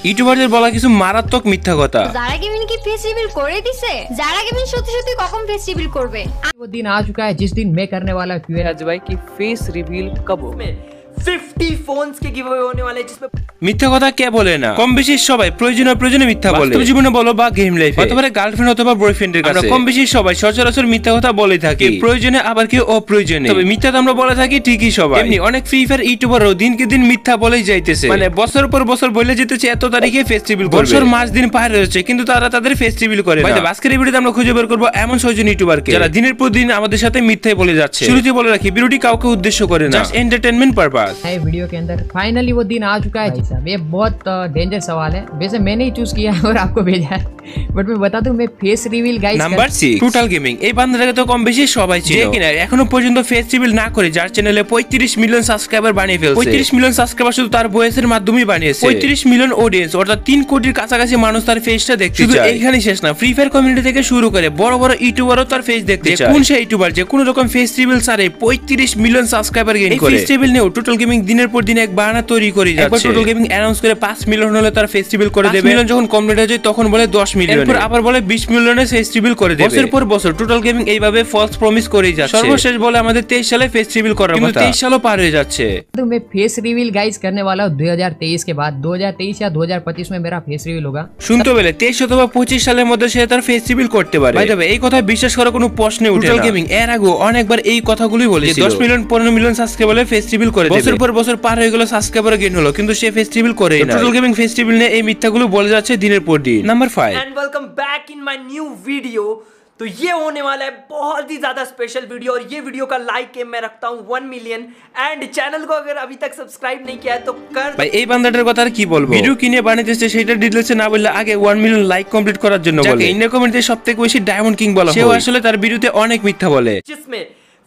ইউটিউবারদের বলা কিছু মারাত্মক মিথ্যা কথা। যারা গেমিং কি फेस रिवील করে দিছে? যারা গেমিং সত্যি সত্যি কখন फेस रिवील করবে? वो दिन आ चुका है जिस दिन मैं करने वाला क्यूएन आज भाई की फेस रिवील कब हो? 50 फोन्स के गिव अवे होने वाले हैं जिसमें মিথ্যা কথা কে বলে না? কম বেশি সবাই প্রয়োজনে মিথ্যা বলে। বাস্তব জীবনে বলো বা গেম লাইফে, অথবা গার্লফ্রেন্ড অথবা বয়ফ্রেন্ডের কাছে, আমরা কম বেশি সবাই সচরাচর মিথ্যা কথা বলে থাকি, প্রয়োজনে আবার কেউ অপ্রয়োজনে। তবে মিথ্যা তো আমরা বলে থাকি ঠিকই সবাই। এমনি অনেক ফ্রি ফায়ার ইউটিউবারও দিনকে দিন মিথ্যা বলেই যাইতেছে, মানে বছর পর বছর বলে যেতেছে এত তারিখে ফেস রিভিল করবে, বছর মাস দিন পার হয়েছে কিন্তু তারা তাদের ফেস রিভিল করে না। আজকের এই ভিডিওতে আমরা খুঁজে বের করব এমন 6 জন ইউটিউবারকে যারা দিনের পর দিন আমাদের সাথে মিথ্যাই বলে যাচ্ছে। শুরুতে বলে রাখি ভিডিওটি কাউকে উদ্দেশ্য করে না, জাস্ট এন্টারটেইনমেন্ট পারপাস। नए वीडियो के अंदर फाइनली वो दिन आ चुका है भाई साहब। ये बहुत डेंजर सवाल है, वैसे मैंने ही चूज किया है और आपको भेजा है, बट मैं बता दूं मैं face reveal guys number 6 Total Gaming. এই বান্দাটাকে তো কম বেশি সবাই চিনে, যে কিনা এখনো পর্যন্ত ফেস রিভিল না করে যার চ্যানেলে 35 মিলিয়ন সাবস্ক্রাইবার বানিয়ে ফেলছে। 35 মিলিয়ন সাবস্ক্রাইবার শুধু তার ভয়েসের মাধ্যমেই বানিয়েছে। 35 মিলিয়ন অডিয়েন্স অর্থাৎ 3 কোটির কাছাকাছি মানুষ তার ফেসটা দেখতে চায়। শুধু এইখানেই শেষ না, ফ্রি ফায়ার কমিউনিটি থেকে শুরু করে বড় বড় ইউটিউবারও তার ফেস দেখতে চায়। কোন সেই ইউটিউবার যে কোনো রকম ফেস রিভিল ছাড়াই 35 মিলিয়ন সাবস্ক্রাইবার গেইন করে? ফেস রিভিল নিয়ে টোটাল গেমিং দিনের পর দিন এক বাহানা তৈরি করে যাচ্ছে। একবার টোটাল গেমিং অ্যানাউন্স করে 5 মিলিয়ন হলে তার ফেস রিভিল করে দেবে। মিলিয়ন যখন কমপ্লিট হয়ে যায় তখন বলে 10 মিলিয়ন, এরপর আবার বলে 20 মিলিয়নের ফেস রিভিল করে দেবে। বছর পর বছর টোটাল গেমিং এইভাবে ফলস প্রমিস করেই যাচ্ছে। সর্বশেষ বলে আমাদের 23 সালে ফেস রিভিল করার কথা, কিন্তু 23 সালও পার হয়ে যাচ্ছে। तो मैं फेस रिवील गाइस करने वाला हूँ 2023 के बाद। 2023 या 2025 में मेरा फेस रिवील होगा। শুনতে পেলে 23 অথবা 25 সালের মধ্যে সে তার ফেস রিভিল করতে পারে। ভাই তবে এই কথা বিশ্বাস করার কোনো প্রশ্নই ওঠে না। টোটাল গেমিং এর আগে অনেকবার এই কথাগুলোই বলেছিল, 10 মিলিয়ন 15 মিলিয়ন সাবস্ক্রাইবারে ফেস রিভিল করে দেবে। বছর পর বছর পার হয়ে গেল, সাবস্ক্রাইবার গেইন হলো, কিন্তু সে ফেস রিভিল করেই না। টোটাল গেমিং ফেস রিভিল নিয়ে এই মিথ্যাগুলো বলে যাচ্ছে দিনের পর দিন। Number 5 and welcome back in my new video. तो ये होने वाला है बहुत ही ज्यादा स्पेशल वीडियो और ये वीडियो का लाइक एम मैं रखता हूँ 1 मिलियन एंड चैनल को अगर अभी तक सब्सक्राइब नहीं किया है तो कर। ভাই এই বান্দাটার কথা আর কি বলবো? ভিডিও কিনে বানাইতেছে সেটা ডিটেইলসে না বললে আগে 1 মিলিয়ন লাইক কমপ্লিট করার জন্য বলে। ইন্ডিয়া কমিউনিটিতে সবথেকে বেশি ডায়মন্ড কিং বলা হয়, সেও আসলে তার ভিডিওতে অনেক মিথ্যা বলে। जिसमें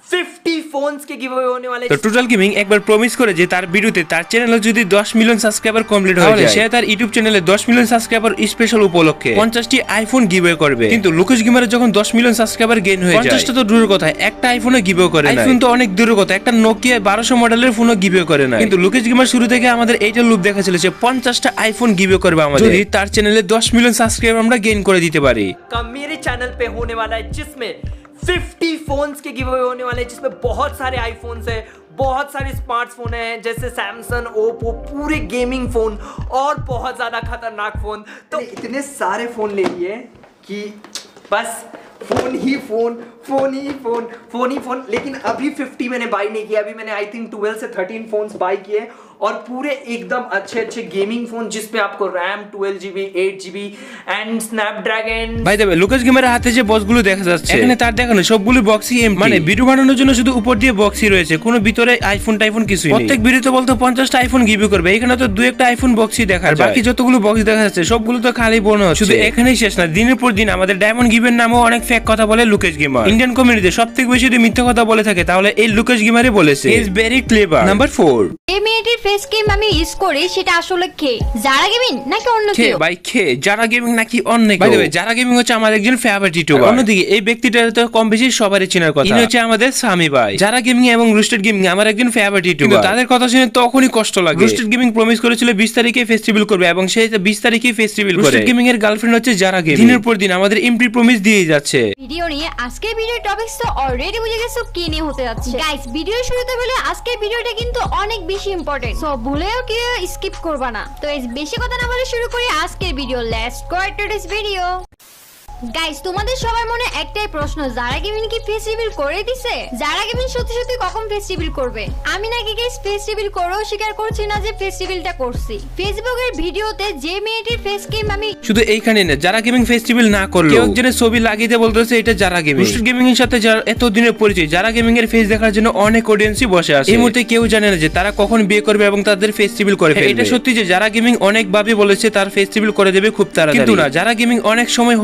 50 फोन्स के गिव अवे होने वाले তো টোটাল গেমিং একবার প্রমিস করে যে তার ভিডিওতে তার চ্যানেলে যদি 10 মিলিয়ন সাবস্ক্রাইবার কমপ্লিট হয়ে যায় সে তার ইউটিউব চ্যানেলে 10 মিলিয়ন সাবস্ক্রাইবার স্পেশাল উপলক্ষে 50টি আইফোন গিভওয়ে করবে। কিন্তু লুকেশ গেমারের যখন 10 মিলিয়ন সাবস্ক্রাইবার গেইন হয়ে যায় 50টা তো দূরের কথা, একটা আইফোনও গিভওয়ে করে না। আইফোন তো অনেক দূরের কথা, একটা নোকিয়া 1200 মডেলের ফোনও গিভওয়ে করে না। কিন্তু লুকেশ গেমার শুরু থেকে আমাদের এইটা লুপ দেখাচ্ছিল যে 50টা আইফোন গিভওয়ে করবে আমাদের যদি তার চ্যানেলে 10 মিলিয়ন সাবস্ক্রাইবার আমরা গেইন করে দিতে পারি। का मेरे चैनल पे होने वाला है जिसमें 50 फोन्स के गिव अवे होने वाले हैं, जिसमें बहुत सारे आईफोन्स हैं, बहुत सारे स्मार्टफोन हैं जैसे सैमसंग, ओप्पो, पूरे गेमिंग फोन और बहुत ज्यादा खतरनाक फोन। तो इतने सारे फोन ले लिए कि बस फोन ही फोन, फोन ही फोन, फोन ही फोन। लेकिन अभी 50 मैंने बाई नहीं किया, अभी मैंने आई थिंक 12 से 13 फोन्स बाई किए और पूरे एकदम अच्छे अच्छे गेमिंग फोन जिसपे आपको RAM 12GB 8GB and Snapdragon. ভাই দেবে লুকেশ গেমারের হাতে যে বক্সগুলো দেখা যাচ্ছে এখানে তার দেখানো সবগুলো বক্সই এমটি, মানে ভিডিও বানানোর জন্য শুধু উপর দিয়ে বক্সই রয়েছে, কোনো ভিতরে আইফোন টাইফোন কিছুই নেই। প্রত্যেক ভিডিওতে বলতো 50টা আইফোন গিভওয়ে করবে, এখানে তো দুই একটা আইফোন বক্সই দেখা যায়, বাকি যতগুলো বক্স দেখা যাচ্ছে সবগুলো তো খালি বোনো হচ্ছে। শুধু এখানেই শেষ না, দিনের পর দিন আমাদের ডায়মন্ড গিভের নামও অনেক ফেক কথা বলে লুকেশ গেমার। ইন্ডিয়ান কমিউনিটিতে সবথেকে বেশি যদি মিথ্যা কথা বলে থাকে তাহলে এই লুকেশ গেমারই বলেছে। He is very clever. Number 4 এই মেয়েটির ফেস ক্রিম আমি ইউজ করি, সেটা আসলে কে? যারা গেমিং নাকি অন্য কে? কেউ? ভাই কে? যারা গেমিং নাকি অন্য কেউ? ভাই যারা গেমিং হচ্ছে আমার একজন ফেভারিট ইউটিউবার। অন্যদিকে এই ব্যক্তিটা তো কম বেশি সবারই চেনার কথা, ইনি হচ্ছে আমাদের সামি ভাই। যারা গেমিং এবং রুস্টেড গেমিং আমার একজন ফেভারিট ইউটিউবার, তাদের কথা শুনে তখনই কষ্ট লাগে। রুস্টেড গেমিং প্রমিস করেছিল 20 তারিখে ফেস্টিভ্যাল করবে এবং সেই 20 তারিখে ফেস্টিভ্যাল করে। রুস্টেড গেমিং এর গার্লফ্রেন্ড হচ্ছে যারা গেমিং, দিনের পর দিন আমাদের এমপি প্রমিস দিয়ে যাচ্ছে। ভিডিও নিয়ে আজকের ভিডিওর টপিকস তো অলরেডি বুঝে গেছো কি নিয়ে হতে যাচ্ছে। গাইস ভিডিও শুরুতে বলে আজকের ভিডিওটা কিন্তু অনেক বেশি ইম্পর্টেন্ট, সো ভুলেও কি স্কিপ করবা না। তো এই বেশি কথা না বলে শুরু করি আজকের video. Let's go to this video. Guys তোমাদের সবার মনে একটাই প্রশ্ন, যারা গেমিং কি ফেস রিভিল করে দিছে? যারা গেমিং সত্যি সত্যি কখন ফেস রিভিল করবে? আমি নাকি গাইস ফেস রিভিল করেও স্বীকার করছি না যে ফেস রিভিলটা করছি। ফেসবুকের ভিডিওতে যে মেয়েটির ফেস ক্রিম আমি শুধু এইখানে না, যারা গেমিং ফেস্টিভ্যাল না করলো কেউ একজনের ছবি লাগিয়ে দিয়ে বলতেছে এটা যারা গেমিং। রুস্টেড গেমিং এর সাথে যারা এত দিনের পরিচয়, যারা গেমিং এর ফেস দেখার জন্য অনেক অডিয়েন্সই বসে আছে। এই মুহূর্তে কেউ জানে না যে তারা কখন বিয়ে করবে এবং তাদের ফেস রিভিল করে ফেলবে। এটা সত্যি যে যারা গেমিং অনেক ভাবে বলেছে তার ফেস রিভিল করে দেবে খুব তাড়াতাড়ি, কিন্তু না, যারা গেমিং অনেক সময় হওয়ার পর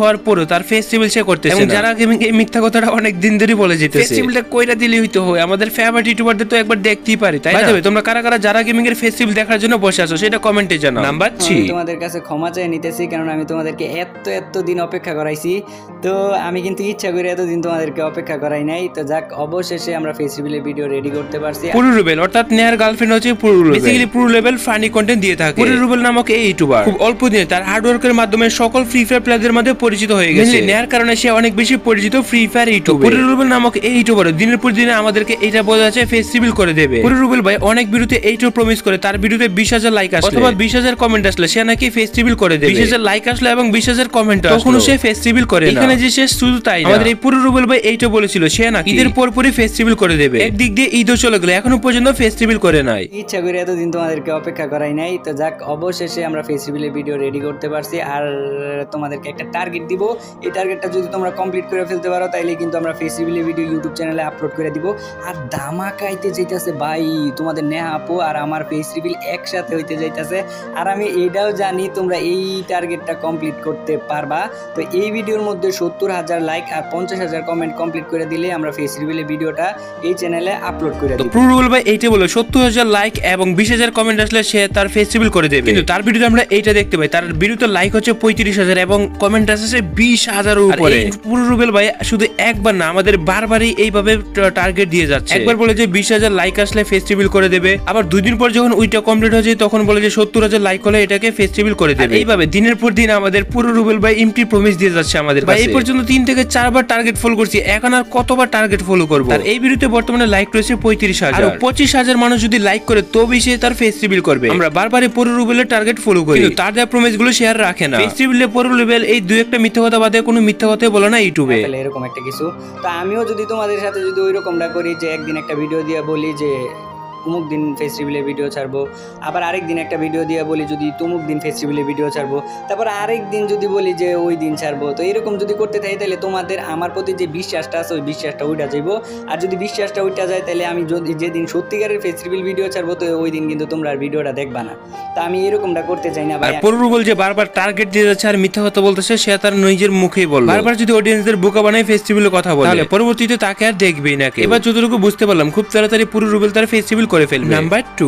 তারপরে তার ফেস্টিভ্যাল সে করতেছে এবং যারা গেমিং এই মিথ্যা কথাটা অনেক দিন ধরে বলে যেতেছে। ফেস্টিভ্যালটা কইরা দিলে হইতো হয়, আমাদের ফেভারিট ইউটিউবারদের তো একবার দেখতেই পারি, তাই না? তোমরা কারা কারা যারা গেমিং এর ফেস্টিভ্যাল দেখার জন্য বসে আছো সেটা কমেন্টে জানাও। নাম্বার 3, তোমাদের কাছে ক্ষমা চেয়ে নিতেছি, কারণ আমি তোমাদেরকে এত দিন অপেক্ষা করাইছি। তো আমি কিন্তু ইচ্ছা করে এতদিন তোমাদেরকে অপেক্ষা করাই নাই। তো যাক, অবশেষে আমরা ফেস্টিভ্যালের ভিডিও রেডি করতে পারছি। পুরো রুবেল অর্থাৎ নেহার গার্লফ্রেন্ড হচ্ছে পুরো রুবেল। বেসিক্যালি পুরো লেভেল ফানি কন্টেন্ট দিয়ে থাকে। পুরো রুবেল নামক এই ইউটিউবার খুব অল্প দিনে তার হার্ড ওয়ার্কের মাধ্যমে সকল ফ্রি ফায়ার প্লেয়ারদের মধ্যে পরিচিত হয়ে গেছে। নেহার কারণে সে অনেক বেশি পরিচিত ফ্রি ফায়ার ইউটিউবে। পুরো রুবেল নামক এই ইউটিউবার দিনের পর দিনে আমাদেরকে এটা বোঝা যাচ্ছে ফেস্টিভ্যাল করে দেবে। পুরো রুবেল ভাই অনেক ভিডিওতে এইটাও প্রমিস করে তার ভিডিওতে 20,000 লাইক আসলে অথবা 20,000 কমেন্ট আসলে সে নাকি ফেস্টিভ্যাল করে দেবে। 20,000 লাইক আসলে এবং 20,000 কমেন্ট আসলে তখনও সে ফেস্টিভ্যাল করে না। এখানে যে সে শুধু তাই না, আমাদের এই পুরো রুবেল ভাই এইটা বলেছিল সে নাকি ঈদের পরপরই ফেস্টিভ্যাল করে দেবে। একদিক দিয়ে ঈদও চলে গেল, এখনো পর্যন্ত ফেস্টিভ্যাল করে নাই। ইচ্ছা করে এতদিন তোমাদেরকে অপেক্ষা করাই নাই। তো যাক, অবশেষে আমরা ফেস্টিভ্যালের ভিডিও রেডি করতে পারছি। আর তোমাদেরকে একটা টার্গেট দিব, এই টার্গেটটা যদি তোমরা কমপ্লিট করে ফেলতে পারো তাইলে কিন্তু আমরা ফেস্টিভ্যালের ভিডিও ইউটিউব চ্যানেলে আপলোড করে দিব। আর ধামাকাইতে যাইতেছে ভাই, তোমাদের নেহা আপু আর আমার ফেস্টিভ্যাল একসাথে হইতে যাইতেছে। আর আমি এটাও জানি তোমরা এই টার্গেটটা কমপ্লিট করতে পারবা। তো এই ভিডিওর মধ্যে 70,000 লাইক আর 50,000 কমেন্ট কমপ্লিট করে দিলে আমরা ফেস্টিভ্যালের ভিডিওটা এই চ্যানেলে আপলোড করে দিব। পুরো রুবেল ভাই এইটা বলে 70,000 লাইক এবং 20,000 কমেন্ট আসলে সে তার ফেস্টিভ্যাল করে দেবে। কিন্তু তার ভিডিওতে আমরা এইটা দেখতে পাই, তার ভিডিওতে লাইক হচ্ছে 35,000 এবং কমেন্ট আসছে 20,000 এর উপরে। পুরো রুবেল ভাই শুধু একবার না, আমাদের বারবারই এইভাবে টার্গেট দিয়ে যাচ্ছে। একবার বলে যে 20,000 লাইক আসলে ফেস্টিভ্যাল করে দেবে, আবার 2 দিন পর যখন ওইটা কমপ্লিট হয়ে যায় তখন বলে যে 70,000 লাইক হলে এটাকে ফেস্টিভ্যাল করে দেবে। এইভাবে দিনের পর দিন আমাদের পুরো রুবেল ভাই এমটি প্রমিস দিয়ে যাচ্ছে আমাদের কাছে। এই পর্যন্ত 3 থেকে 4 বার টার্গেট ফলো করছি, এখন আর কতবার টার্গেট ফলো করব? আর এই ভিডিওতে বর্তমানে লাইক রয়েছে 35,000 আর 25,000 মানুষ যদি লাইক করে তবেই সে তার ফেস্টিভ্যাল করবে। আমরা বারবারই পুরো রুবেলের টার্গেট ফলো করি, কিন্তু তার দেওয়া প্রমিস গুলো শেয়ার রাখে না। ফেস্টিভ্যালে পুরো রুবেল এই দুই একটা মিথ্যা কথা বাদে কোনো মিথ্যা কথাই বলে না ইউটিউবে। তাহলে এরকম একটা কিছু, তো আমিও যদি তোমাদের সাথে যদি ওই রকমটা করি যে একদিন একটা ভিডিও দিয়ে বলি যে অমুক দিন ফেস্টিভ্যালের ভিডিও ছাড়বো, আবার আরেক দিন একটা ভিডিও দিয়ে বলি যদি তমুক দিন ফেস্টিভ্যালের ভিডিও ছাড়বো, তারপর আরেক দিন যদি বলি যে ওই দিন ছাড়বো। তো এরকম যদি করতে থাকি তাহলে তোমাদের আমার প্রতি যে বিশ্বাসটা আছে ওই বিশ্বাসটা উঠা যাইবো। আর যদি বিশ্বাসটা উঠা যায় তাহলে আমি যদি যেদিন সত্যিকারের ফেস্টিভ্যাল ভিডিও ছাড়বো তো ওই দিন কিন্তু তোমরা আর ভিডিওটা দেখবা না। তা আমি এরকমটা করতে চাই না ভাই। আর পুরো রুবেল যে বারবার টার্গেট দিয়ে যাচ্ছে আর মিথ্যা কথা বলতেছে সে তার নিজের মুখেই বলবে। বারবার যদি অডিয়েন্সদের বোকা বানায় ফেস্টিভ্যালের কথা বলে তাহলে পরবর্তীতে তাকে আর দেখবেই না। এবার যতটুকু বুঝতে পারলাম খুব তাড়াতাড়ি পুরো রুবেল তার ফেস্টিভ্যাল করে ফেলবে। নাম্বার 2,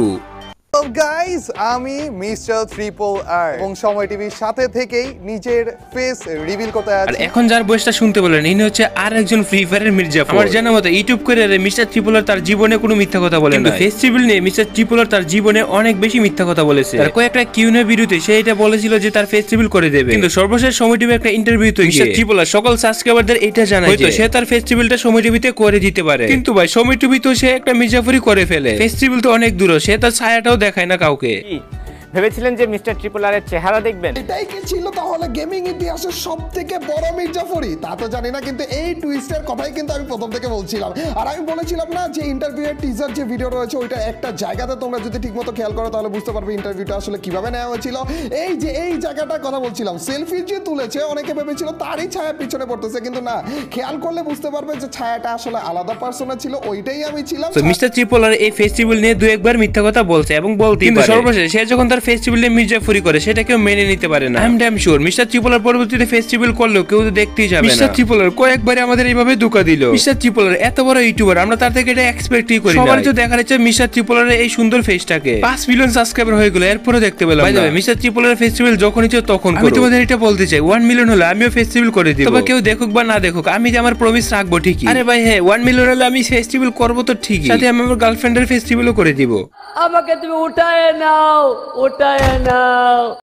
গাইস, আমি মিস্টার ট্রিপল আর এবং সময় টিভির সাথে থেকেই নিজের ফেস রিভিল করতে আর আছি। এখন যার বয়সটা শুনতে বলেন ইনি হচ্ছে আর একজন ফ্রি ফায়ারের মির্জাফর। আমার জানা মতে ইউটিউব ক্যারিয়ারে মিস্টার ট্রিপল আর তার জীবনে কোনো মিথ্যা কথা বলে না। ফেস্টিভ্যাল নিয়ে মিস্টার ট্রিপল আর তার জীবনে অনেক বেশি মিথ্যা কথা বলেছে। আর কয়েকটা কিউএনএ ভিডিওতে সে এটা বলেছিল যে তার ফেস্টিভ্যাল করে দেবে, কিন্তু সর্বশেষ সময় টিভি একটা ইন্টারভিউতে মিস্টার ট্রিপল আর সকল সাবস্ক্রাইবারদের এটা জানায় যে সে তার ফেস্টিভ্যালটা সময় টিভিতে করে দিতে পারে। কিন্তু ভাই সময় টিভি তো সে একটা মির্জাফরই করে ফেলে, ফেস্টিভ্যাল তো অনেক দূর, সে তার ছায়াটাও দেখায় না কাউকে। ভেবেছিলেন যে মিস্টার ট্রিপল আর এর চেহারা দেখবেন? এটাই কি ছিল তাহলে গেমিং ইতিহাসের সবথেকে বড় মির্জাফরি? তা তো জানি না, কিন্তু এই টুইস্টের কথাই কিন্তু আমি প্রথম থেকে বলছিলাম। আর আমি বলেছিলাম না যে ইন্টারভিউয়ের টিজার যে ভিডিও রয়েছে ওইটা একটা জায়গাতে তোমরা যদি ঠিকমতো খেয়াল করো তাহলে বুঝতে পারবে ইন্টারভিউটা আসলে কিভাবে নেওয়া হয়েছিল। এই যে এই জায়গাটার কথা বলছিলাম, সেলফি যে তুলেছে অনেকে ভেবেছিল তারই ছায়া পিছনে পড়তেছে, কিন্তু না, খেয়াল করলে বুঝতে পারবে যে ছায়াটা আসলে আলাদা পার্সনের ছিল, ওইটাই আমি ছিলাম। তো মিস্টার ট্রিপল আর এই ফেস্টিভ্যাল নিয়ে দু একবার মিথ্যা কথা বলছে এবং বলতেই পারে, কিন্তু সর্বশেষ সে যখন তার ফেস্টিভ্যালে মির্জাফরি করে সেটা কেউ মেনে নিতে পারে না। I am damn sure mister triple R পরবর্তীতে ফেস্টিভ্যাল করলেও কেউ তো দেখতেই যাবে না। মিস্টার ট্রিপল আর কয়েকবার আমাদের এইভাবে ধোঁকা দিল। মিস্টার ট্রিপল আর এত বড় ইউটিউবার, আমরা তার থেকে এটা এক্সপেক্টই করি না। সবারই তো দেখার ইচ্ছা মিস্টার ট্রিপল আর এই সুন্দর ফেসটাকে। 5 মিলিয়ন সাবস্ক্রাইবার হয়ে গেল, এরপরে দেখতে পেলাম না। মিস্টার ট্রিপল আর ফেস্টিভ্যাল যখন ইচ্ছে তখন করো। আমি তোমাদের এটা বলতে চাই 1 মিলিয়ন হলে আমিও ফেস্টিভ্যাল করে দিব, তবে কেউ দেখুক বা না দেখুক আমি যে আমার প্রমিস রাখবো ঠিকই। আরে ভাই হ্যাঁ, 1 মিলিয়ন হলে আমি ফেস্টিভ্যাল করবো তো ঠিকই, সাথে আমি আমার গার্লফ্রেন্ডের ফেস্টিভ্যালও করে দিব। আমাকে তুমি উঠায় নাও, উঠায় নাও।